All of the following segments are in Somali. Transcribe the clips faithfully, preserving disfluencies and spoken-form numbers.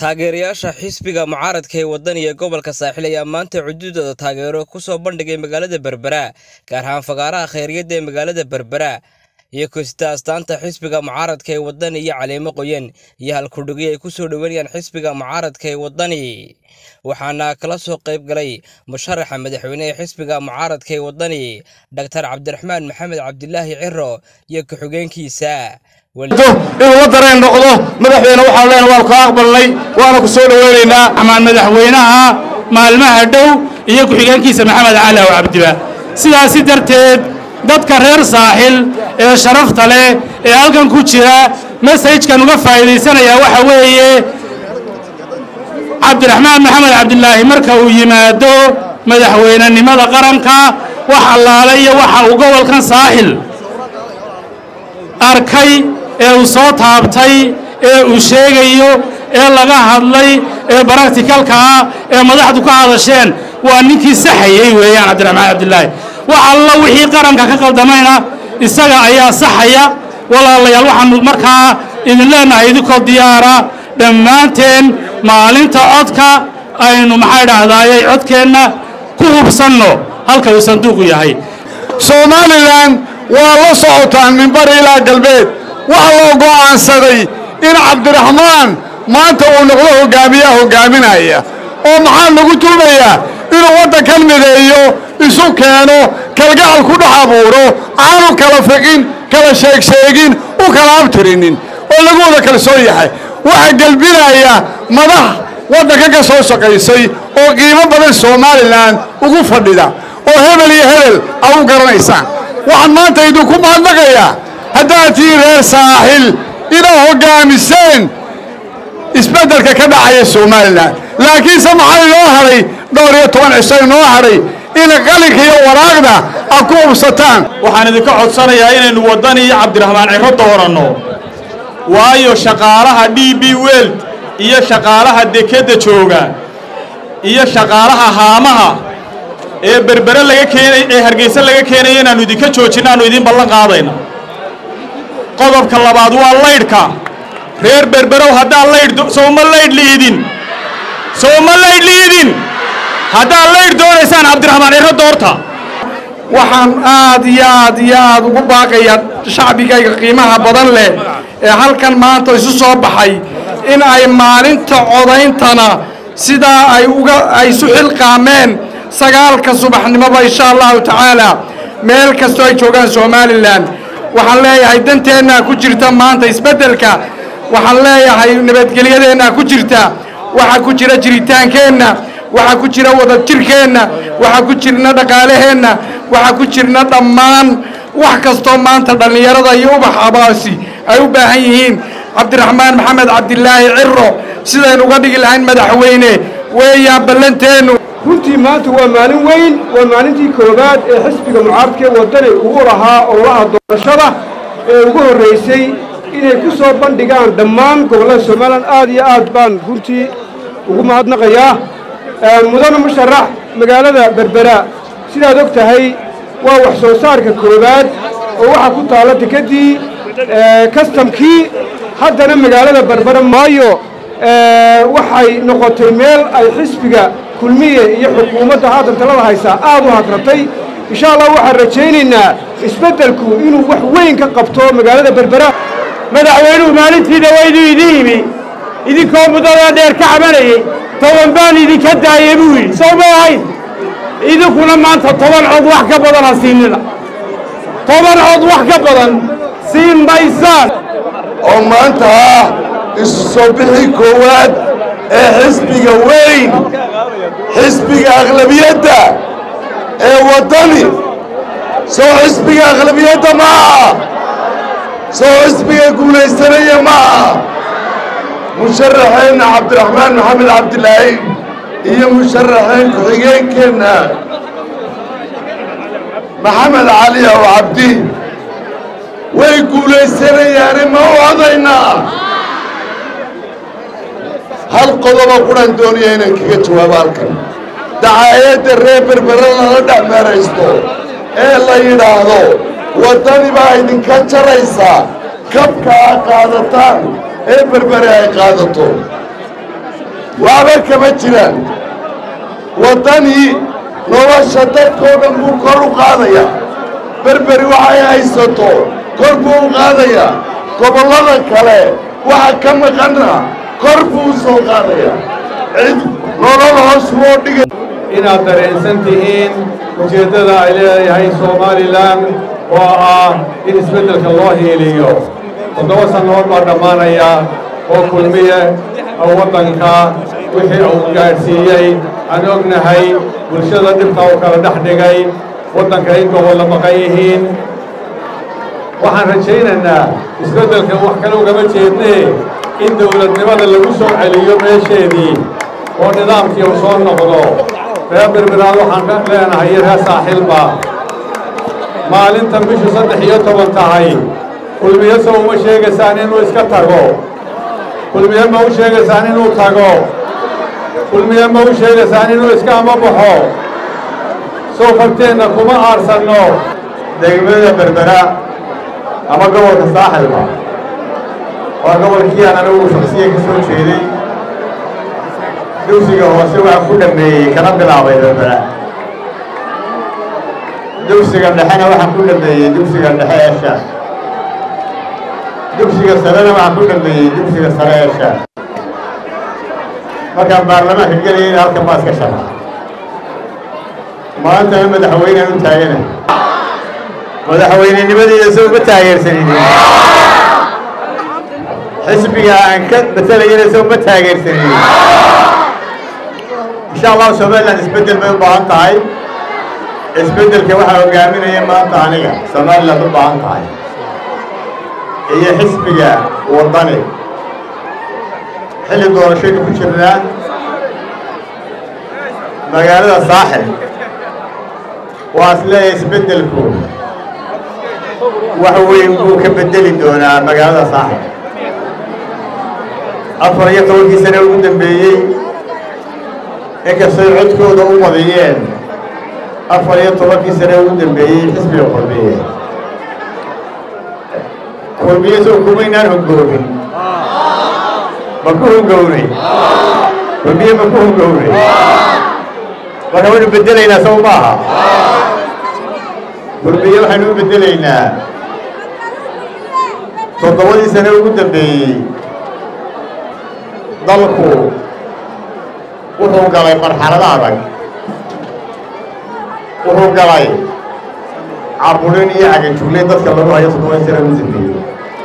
taageerayaasha xisbiga mucaaradka ee wadaniga gobolka saaxil ayaa maanta xuduudada taageero ku soo bandhigay magaalada Berbera gaar ahaan fagaaraha khayriyada ee magaalada Berbera iyo kooxda astaanta xisbiga mucaaradka ee wadani iyo caleemo qoyan iyo halkudhigi ay ku soo dhaweeyaan xisbiga mucaaradka ee wadani waxaana kala soo qayb galay musharaxa madaxweynaha xisbiga mucaaradka ee wadani Dr Cabdiraxmaan Maxamed Cabdilaahi Ciro iyo ku-xigeenkiisa inuu dareen noqdo madaxweyne waxa leen waa ka aqbalnay waana ku soo dhaweynaynaa amaan madaxweynaha maalmaha dhow iyo ku-xigeenkiisa Maxamed Cali oo Cabdiba sidaas darteed dadka reer saaxil ee sharafta leh ee halkan ku jira message-kan uga faa'iideysanaya waxa weeye Cabdiraxmaan Maxamed Cabdilaahi marka uu yimaado madaxweynenimada qaranka waxa allaale iyo waxa uu gobolkan saaxil arkay ee uu soo taabtay ee uu sheegayo ee laga hadlay ee practicalka ee madaxdu ka hadasheen waa ninkii saxayay weeyaan Cabdiraxmaan Cabdilaahi waxa alla wixii qaranka ka qaldamayna isaga ayaa saxaya walaalayaal waxaan markaa idin leenahay idinko diyaara dhammaanteen maalinta codka aynu maxay dhahdaayay codkeenna ku hubsanno halka uu sanduuqu yahay Somaliland waa la socotaan min bari ilaa galbeed waxa loo go'aansaday in Cabdiraxmaan maanta uu noqdo hogaamiyaha hogaaminaya oo maxaa lagu tuumayaa inuu wadankan mideeyo isu keeno kalgacal ku dhaxabuuro aanu kala fiqin kala sheeg sheegin u kala abtirinin oo lagu wada kala soo yahay waxa galbinaya madax wadanka ka soo shaqaysay oo qiimo badan Somaliland ugu fadhida oo hebel iyo hebel aw garanaysaan waxaan maanta idinku mahadnaqayaa hadaatii reer saaxil inay hogaamiseen isbeddelka ka dhacaya Somaliland laakiin maxay loo haray dhowr iyo toban cisho noo haray in qalinka iyo waraaqda aad ku hubsataan waxaan idinka codsanayaa inaynu wadani iyo Cabdiraxmaan Ciro dooranno waayo shaqaalaha D B World iyo shaqaalaha dekada jooga iyo shaqaalaha haamaha ee Berbera laga keenay ee Hargeysa laga keenay inaanu idinka joojinaano idin ballan qaadayna qodobka labaad waa leydhka reer Berbera hadaa leydh sooma leydh liidin sooma leydh liidin hadaa leydh doonaysaan Cabdiraxmaan Ciro doorta waxaan aad iyo aad iyo aad ugu baaqayaa shacbigayga qiimaha badan leh ee halkan maanta isu soo baxay in ay maalinta codayntana sida ay uga ay isu xilqaameen sagaalka subaxnimada insha Allah taala meel kasto ay joogaan Somaliland waxaan leeyahay danteena ku jirta maanta isbeddelka waxaan leeyahay nabadgelyadeena ku jirta waxa ku jira jiritaankeenna waxa ku jira wada jirkeenna waxa ku jirna dhaqaalaheena waxa ku jirna dhammaan wax kasto maanta dhalinyarada iyo ubax abaasi ay u baahan yihiin Cabdiraxmaan Maxamed Cabdilaahi Ciro sidaynu uga dhigi lahayn madaxweyne weeyaa ballanteenu runtii maanta waa maalin weyn waa maalintii koobaad ee xisbiga mucaaradka ee wadani ugu lahaa ololaha doorashada ee ugu horeysay inay ku soo bandhigaan dhammaan gobollada Somaliland aad iyo aad baan runtii ugu mahadnaqayaa mudane musharax magaalada Berbera sidaad og tahay waa wax soo saarka koobaad oo waxa ku taala dekadii customkii haddana magaalada Berbera maayo waxay noqotay meel ay xisbiga kulmiye iyo xukuumadda hadda talada haysa aad u hadratay insha Allah waxaan rajaynaynaa isbeddelku inuu wax weyn ka qabto magaalada Berbera madaxweynuhu maalintiina waa idin yimi idinkoo muddada dheer ka cabanayay toban baan idinka daayay buu yidhi soo ma ahayn idinkuna maanta toban cod wax ka badan ha siinina toban cod wax ka badan siin maysaan oo maanta isu soo bixi koowaad ee xisbiga weyn xisbiga aqlabiyadda ee wadani soo xisbiga aqlabiyadda maaha soo xisbiga guulaysanaya maaha musharaxeena Cabdiraxmaan Maxamed Cabdilaahi iyo musharaxeen ku-xigeenkeena Maxamed Cali oo Cabdi way guulaysanayaan ma u codaynaa hal qodob quran doonaya inaan kaga jawaabo halkan dacaayadda reer Berbera la dhexmeeraysto ee la yidhaahdo wadani baa idinka jaraysa kabka qaadataan ee Berbera ay qaadato waxba kama jiraan waddanii nolosha dadkoo dhan buu kor u qaadayaa berberi waxay haysato kor buu u qaadayaa gobollada kale waxa ka maqanna kor buu u soo qaadayaa cid nolol hoos loo dhigay inaad dareensan tihiin ujeeddada ay leedahay somalilan oo ah in isbeddelka loo hiiliyo toddoba sannadood baa dhammaanaya oo kulmiye oo waddanka wixii uu gaadhsiiyey aan ognahay bulshada dhibka uu kala dhex dhigay waddanka in gobolla maqan yihiin waxaan rajaynaynaa isbeddelka wax kale ugama jeednee in dawladnimada lagu soo celiyo meesheedii oo nidaamkii uu soo noqdo reer berberaad waxaan ka leenahay iyo reer saaxiilba maalintan bishu saddex iyo toban tahay kulmiye sow uma sheegaysaan inuu iska tago kulmiye ma u sheegaysaan inuu tago kulmiye ma u sheegaysaan inuu iska ama baxo soo farteenna kuma aarsanno degmada berbera ama gobolka saaxilba waa gobolkii aan anigu shaksiya ka soo jeeday dugsiga hoose waxaan ku dhammeeyey kana bilaabay berbera dugsiga dhexena waxaan ku dhammeeyey dugsiga dhexe ee shaah dugsiga sarena waxaan ku dhammeeyey dugsiga sare ee shaah markaan baarlamaanka gelayay halkan baa iska shara maantana madaxweynaan u taagana madaxweynenimadiida soo ma taageersanidin xisbiga aan ka matalayana soo ma taageersanidin insha allahu somalilan isbeddel bay u baahan tahay isbeddelka waxaa hogaaminaya maanta aniga somaliland u baahan tahay iyo xisbiga waddani xilli doorashaynu ku jirnaa magaalada saaxil waa is leeyahay isbeddelku wax weyn buu ka beddeli doonaa magaalada saaxil afar iyo tobankii sane ugu dambeeyey inkastay codkooda u wadiyeen afar iyo tobankii sane ugu dambeeyey xisbiga kulmiye kulmiye soo kumaynaan hongoobin ma ku hongownay kulmiye ma ku hongownay marka waynu beddelaynaa sow maaha kulmiye waxaynu u beddelaynaa toddobadii sane ugu dambeeyey dalku wuxuu galay marxalado adag wuxuu galay caburin iyo cagajuglay dadka lagu hayo toddobadii sane ugu dambeeyey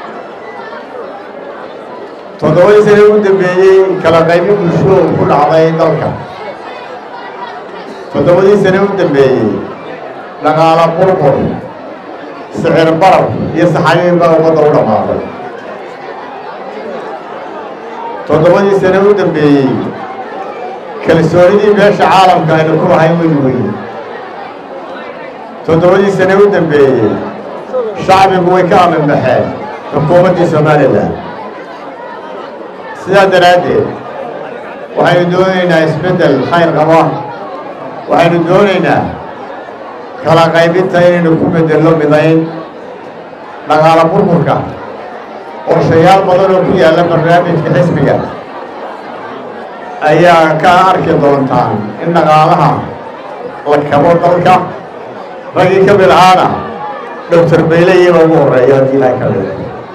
toddobadii sane ugu dambeeyey kala qaybi bulsho ku dhacday dalka toddobadii sane ugu dambeeyey dhaqaala burbur sicir barar iyo saxayiin baa ummadda u dhammaaday toddobadii sane ugu dambeeyey kalsoonidii beesha caalamka aynu ku lahayn weynu weyne toddobadii sane u dambeeyey shacbigu way ka amanbaxeen xukuumaddii somalilan sidaa daraaddeed waxaynu doonaynaa isbeddel khayr qaba waxaynu doonaynaa kala qaybinta inaynu ku beddello midayn dhaqaala burburka qorshayaal badan oo ku yaalla barnaamijka xisbiga ayaa ka arki doontaan in dhaqaalaha la kabo dalka raggii ka mid ahaana doctor bayle iyaba ugu horreeya haddii ilahay ka dhigo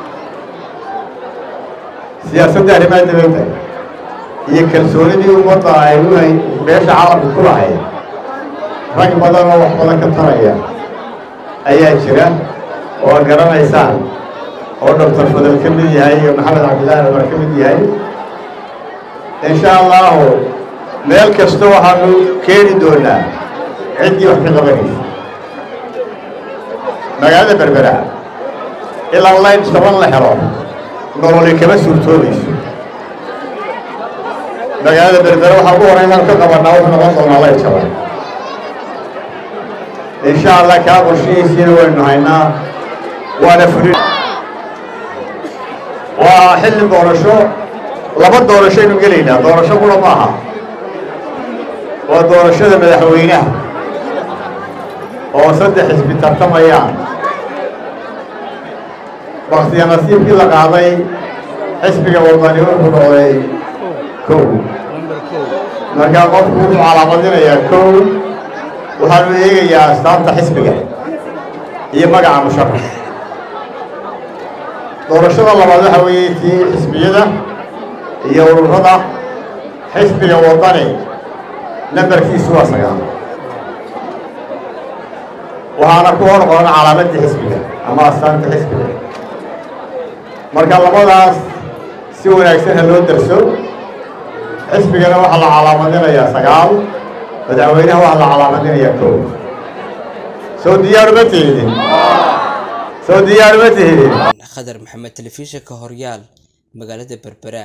siyaasadda arrimaha dibadda iyo kalsoonidii ummadda ay u hay beesha caalamka ku lahayd rag badan oo wax badan ka taraya ayaa jira oo ad garanaysaan oo doctor fadal ka mid yahay iyo maxamed cabdillaahi umar ka mid yahay insha allahu meel kasta waxaanu keeni doonaa ciddii wax ka qabanaysa magaalada berbera ilaa layn toban la helo nololi kama suurtoobayso magaalada berbera waxaa ugu horey inaan ka qabanaa wuxuu noqon doonaa layn jaban insha allah kaa qorshihiisiina waynu haynaa waana fulin waa xilli doorasho laba doorashaynu gelaynaa doorasho qura ma aha waa doorashada madaxweynaha oo saddex xisbi tartamayaan waktiga nasiibkii la qaaday xisbiga waddani wuxuu noqday kow markaa qofku wuxuu calaamadinayaa kow waxaanu eegayaa astaanta xisbiga iyo magaca musharax doorashada labaad waxa weeye tii xisbiyada iyo ururada xisbiga wadani nambarkiisu waa sagaal waxaana ku hor qoran calaamadii xisbiga ama astaanta xisbiga marka labadaas si wanaagsan ha loo darso xisbigana waxaa la calaamadinayaa sagaal madaxweynaha waxaa la calaamadinayaa kow soo diyaar ma tihidin soo diyaar ma tihidin khadar maxamed telefishinka horyaal magaalada Berbera.